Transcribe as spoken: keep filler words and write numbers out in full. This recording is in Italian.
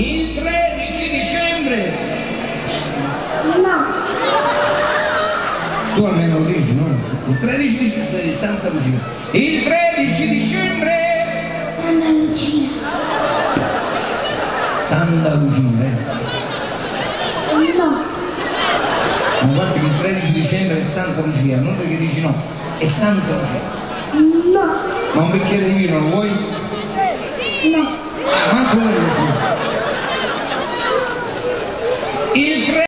Il tredici dicembre. No. Tu almeno lo dici, no? Il tredici dicembre di Santa Lucia. Il tredici dicembre. Santa Lucia. Santa Lucia, eh? No. Ma guarda che il tredici dicembre è Santa Lucia, non perché dici no, è Santa Lucia. No. Ma un bicchiere di vino lo vuoi? No. Ah, manco quello. Il